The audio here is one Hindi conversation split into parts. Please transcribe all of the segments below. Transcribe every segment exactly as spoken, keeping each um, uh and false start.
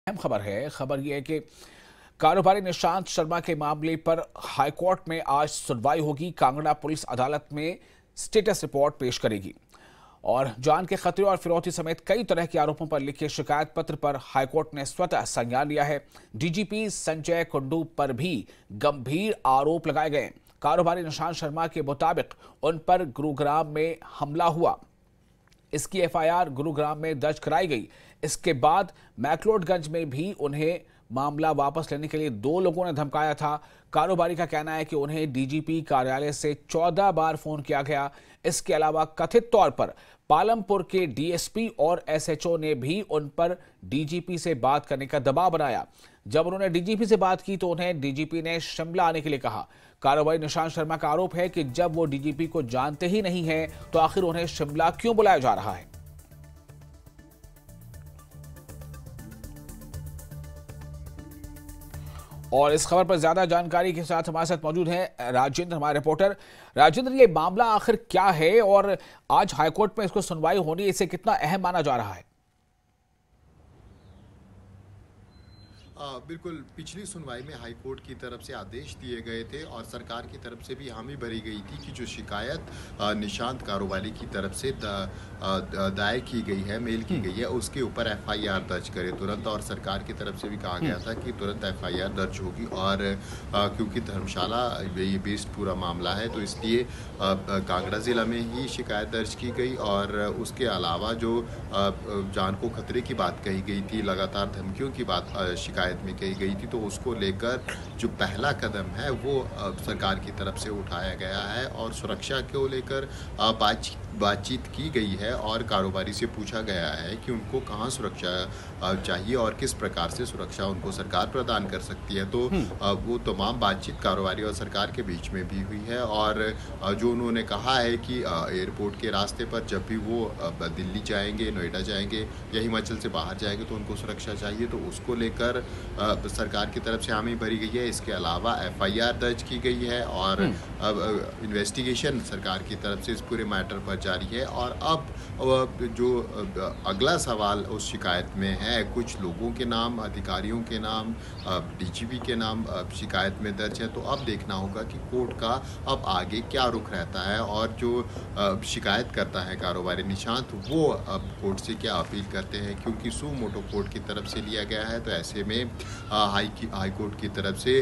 अहम खबर है खबर यह है कि कारोबारी निशांत शर्मा के मामले पर हाईकोर्ट में आज सुनवाई होगी। कांगड़ा पुलिस अदालत में स्टेटस रिपोर्ट पेश करेगी और जान के खतरे और फिरौती समेत कई तरह के आरोपों पर लिखे शिकायत पत्र पर हाईकोर्ट ने स्वतः संज्ञान लिया है। डीजीपी संजय कुंडू पर भी गंभीर आरोप लगाए गए। कारोबारी निशांत शर्मा के मुताबिक उन पर गुरुग्राम में हमला हुआ। इसकी एफआईआर गुरुग्राम में दर्ज कराई गई। इसके बाद मैक्लोडगंज में भी उन्हें मामला वापस लेने के लिए दो लोगों ने धमकाया था। कारोबारी का कहना है कि उन्हें डीजीपी कार्यालय से चौदह बार फोन किया गया। इसके अलावा कथित तौर पर पालमपुर के डीएसपी और एसएचओ ने भी उन पर डीजीपी से बात करने का दबाव बनाया। जब उन्होंने डीजीपी से बात की तो उन्हें डीजीपी ने शिमला आने के लिए कहा। कारोबारी निशांत शर्मा का आरोप है कि जब वो डीजीपी को जानते ही नहीं है तो आखिर उन्हें शिमला क्यों बुलाया जा रहा है। और इस खबर पर ज्यादा जानकारी के साथ हमारे साथ मौजूद हैं राजेंद्र, हमारे रिपोर्टर। राजेंद्र, ये मामला आखिर क्या है और आज हाईकोर्ट में इसको सुनवाई होनी, इसे कितना अहम माना जा रहा है? आ, बिल्कुल, पिछली सुनवाई में हाई कोर्ट की तरफ से आदेश दिए गए थे और सरकार की तरफ से भी हामी भरी गई थी कि जो शिकायत निशांत कारोबारी की तरफ से दायर की गई है, मेल की गई है, उसके ऊपर एफआईआर दर्ज करे तुरंत। और सरकार की तरफ से भी कहा गया था कि तुरंत एफआईआर दर्ज होगी। और आ, क्योंकि धर्मशाला ये बेस्ड पूरा मामला है तो इसलिए कांगड़ा ज़िला में ही शिकायत दर्ज की गई। और उसके अलावा जो आ, जान को खतरे की बात कही गई थी, लगातार धमकियों की बात शिकायत में कही गई थी, तो उसको लेकर जो पहला कदम है वो सरकार की तरफ से उठाया गया है और सुरक्षा को लेकर बातचीत बातचीत की गई है। और कारोबारी से पूछा गया है कि उनको कहाँ सुरक्षा चाहिए और किस प्रकार से सुरक्षा उनको सरकार प्रदान कर सकती है। तो वो तमाम बातचीत कारोबारी और सरकार के बीच में भी हुई है। और जो उन्होंने कहा है कि एयरपोर्ट के रास्ते पर जब भी वो दिल्ली जाएंगे, नोएडा जाएंगे या हिमाचल से बाहर जाएंगे तो उनको सुरक्षा चाहिए, तो उसको लेकर सरकार की तरफ से हामी भरी गई है। इसके अलावा एफआईआर दर्ज की गई है और अब इन्वेस्टिगेशन सरकार की तरफ से इस पूरे मैटर पर जारी है। और अब जो अगला सवाल उस शिकायत में है, कुछ लोगों के नाम, अधिकारियों के नाम, डीजीपी के नाम शिकायत में दर्ज है, तो अब देखना होगा कि कोर्ट का अब आगे क्या रुख रहता है। और जो शिकायत करता है कारोबारी निशांत, वो अब कोर्ट से क्या अपील करते हैं, क्योंकि सू मोटो कोर्ट की तरफ से लिया गया है। तो ऐसे में हाई की हाई कोर्ट की तरफ से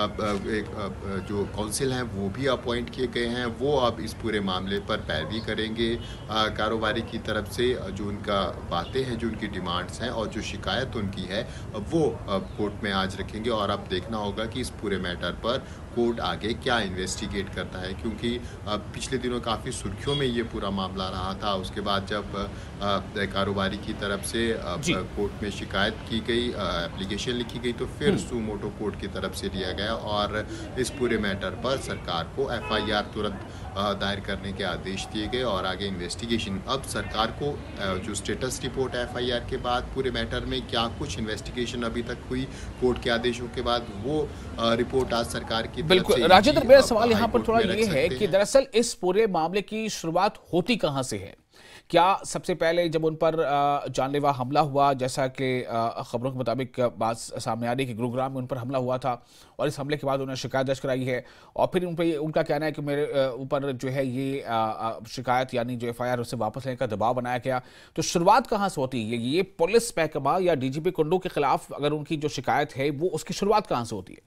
एक जो काउंसिल हैं वो भी अपॉइंट किए गए हैं। वो अब इस पूरे मामले पर पैरवी करेंगे। कारोबारी की तरफ से जो उनका बातें हैं, जो उनकी डिमांड्स हैं और जो शिकायत उनकी है, वो कोर्ट में आज रखेंगे। और अब देखना होगा कि इस पूरे मैटर पर कोर्ट आगे क्या इन्वेस्टिगेट करता है, क्योंकि पिछले दिनों काफ़ी सुर्खियों में ये पूरा मामला रहा था। उसके बाद जब कारोबारी की तरफ से कोर्ट में शिकायत की गई, एप्लीकेशन लिखी गई, तो फिर सू मोटो कोर्ट की तरफ से लिया गया और इस पूरे मैटर पर सरकार को एफआईआर तुरंत दायर करने के आदेश दिए गए और आगे इन्वेस्टिगेशन। अब सरकार को जो स्टेटस रिपोर्ट है एफआईआर के बाद पूरे मैटर में क्या कुछ इन्वेस्टिगेशन अभी तक हुई कोर्ट के आदेशों के बाद, वो रिपोर्ट आज सरकार की बिल्कुल। राजेंद्र, मेरा सवाल यहाँ पर थोड़ा ये है कि दरअसल इस पूरे मामले की शुरुआत होती कहाँ से है? क्या सबसे पहले जब उन पर जानलेवा हमला हुआ, जैसा कि खबरों के मुताबिक बात सामने आ रही है कि गुरुग्राम में उन पर हमला हुआ था और इस हमले के बाद उन्होंने शिकायत दर्ज कराई है और फिर उन पर उनका कहना है कि मेरे ऊपर जो है ये शिकायत यानी जो एफआईआर उससे वापस लेने का दबाव बनाया गया, तो शुरुआत कहाँ से होती है? ये पुलिस महकमा या डीजीपी कुंडू के खिलाफ अगर उनकी जो शिकायत है वो उसकी शुरुआत कहाँ से होती है?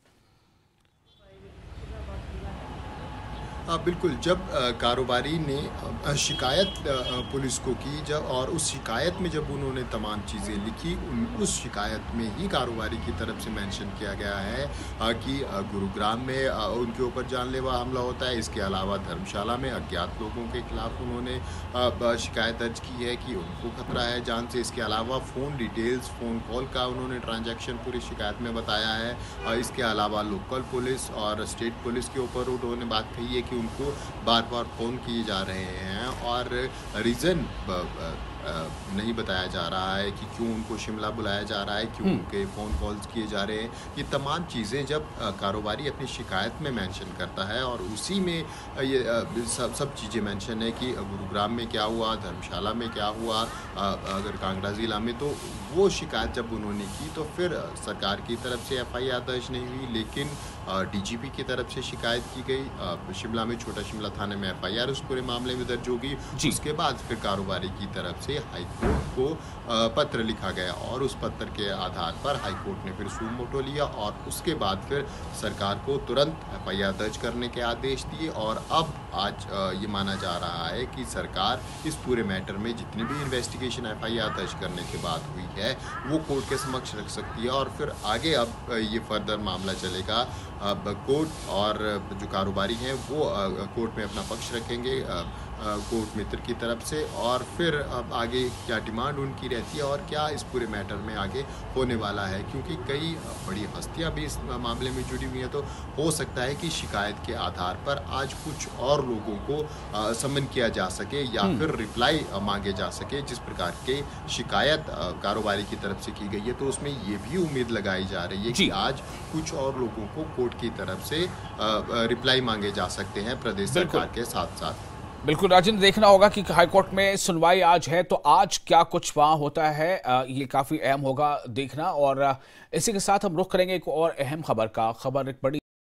हाँ बिल्कुल, जब कारोबारी ने शिकायत पुलिस को की जब और उस शिकायत में जब उन्होंने तमाम चीज़ें लिखी, उस शिकायत में ही कारोबारी की तरफ से मेंशन किया गया है कि गुरुग्राम में उनके ऊपर जानलेवा हमला होता है। इसके अलावा धर्मशाला में अज्ञात लोगों के खिलाफ उन्होंने शिकायत दर्ज की है कि उनको खतरा है जान से। इसके अलावा फ़ोन डिटेल्स, फ़ोन कॉल का उन्होंने ट्रांजैक्शन पूरी शिकायत में बताया है। इसके अलावा लोकल पुलिस और स्टेट पुलिस के ऊपर उन्होंने बात कही है कि उनको बार बार फ़ोन किए जा रहे हैं और रीज़न नहीं बताया जा रहा है कि क्यों उनको शिमला बुलाया जा रहा है, क्यों उनके फ़ोन कॉल्स किए जा रहे हैं। ये तमाम चीज़ें जब कारोबारी अपनी शिकायत में मेंशन करता है और उसी में ये सब सब चीज़ें मेंशन है कि गुरुग्राम में क्या हुआ, धर्मशाला में क्या हुआ, अगर कांगड़ा ज़िला में, तो वो शिकायत जब उन्होंने की तो फिर सरकार की तरफ से एफ आई आर दर्ज नहीं हुई, लेकिन डी जी पी की तरफ से शिकायत की गई। शिमला में छोटा शिमला थाने में एफ आई आर उस पूरे मामले में दर्ज होगी। उसके बाद फिर कारोबारी की तरफ से हाई कोर्ट को पत्र लिखा गया और उस पत्र के आधार पर हाई कोर्ट ने फिर सुमोटो लिया और उसके बाद फिर सरकार को तुरंत एफ आई आर दर्ज करने के आदेश दिए। और अब आज ये माना जा रहा है कि सरकार इस पूरे मैटर में जितनी भी इन्वेस्टिगेशन एफ आई आर दर्ज करने के बाद हुई है वो कोर्ट के समक्ष रख सकती है और फिर आगे अब ये फर्दर मामला चलेगा। अब कोर्ट और जो कारोबारी हैं वो कोर्ट में अपना पक्ष रखेंगे कोर्ट मित्र की तरफ से, और फिर अब आगे क्या डिमांड उनकी रहती है और क्या इस पूरे मैटर में आगे होने वाला है, क्योंकि कई बड़ी हस्तियां भी इस मामले में जुड़ी हुई हैं। तो हो सकता है कि शिकायत के आधार पर आज कुछ और लोगों को समन किया जा सके या फिर रिप्लाई मांगे जा सके जिस प्रकार के शिकायत कारोबारी की तरफ से की गई है। तो उसमें ये भी उम्मीद लगाई जा रही है कि आज कुछ और लोगों को कोर्ट की तरफ से रिप्लाई मांगे जा सकते हैं प्रदेश सरकार के साथ साथ। बिल्कुल राजेंद्र, देखना होगा कि हाईकोर्ट में सुनवाई आज है तो आज क्या कुछ वहां होता है, ये काफी अहम होगा देखना। और इसी के साथ हम रुख करेंगे एक और अहम खबर का। खबर एक बड़ी